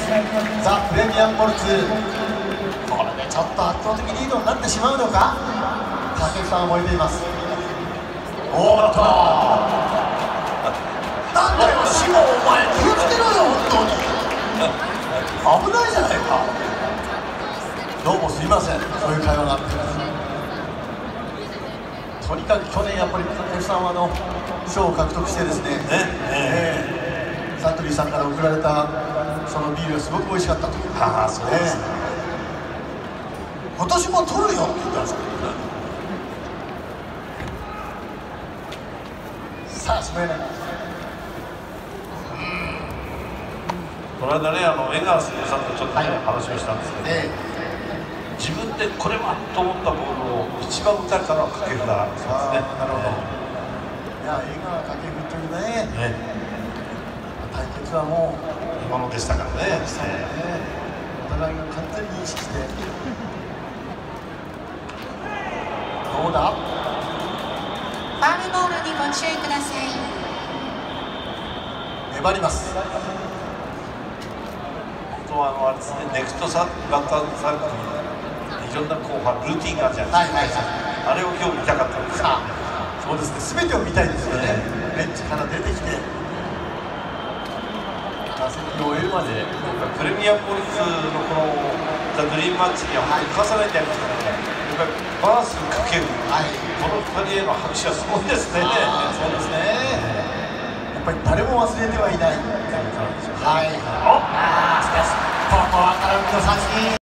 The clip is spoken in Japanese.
ザ・プレミアム・モルツ、これでちょっと圧倒的リードになってしまうのか、武さんは燃えています。おーっと、なんだよシモン、お前気をつけろよ本当に危ないじゃないか。どうもすいません、そういう会話があって、とにかく去年やっぱり武さんは賞を獲得してですね、サントリーさんから贈られたそのビールがすごく美味しかったと。 ああ、そうですね。 今年も取るよって言ったんですけどね。さあ、そのようなこの間ね、江川杉さんとちょっとね、話をしたんですけど、自分でこれはと思ったボールを一番打たれたのは掛布だそうですね。 なるほど。いや、江川掛布というね、対決はもう見ものでしたからね。 お互いが完全に意識して。どうだ。 ファウルボールにご注意ください。 粘ります。 本当はあれですね、ネクストバッターズサークルにいろんな後半ルーティンがあるじゃないですか。あれを今日見たかったんですよ。 そうですね、全てを見たいですよね。ベンチから出てきて打席を終えるまで。 プレミアム・モルツのこのザ・ドリームマッチには本当に重ねてありますからね。やっぱりバースかける、この2人への拍手はすごいですね。 そうですね。やっぱり誰も忘れてはいない。はい。おっ、しかしここは空振りの三振。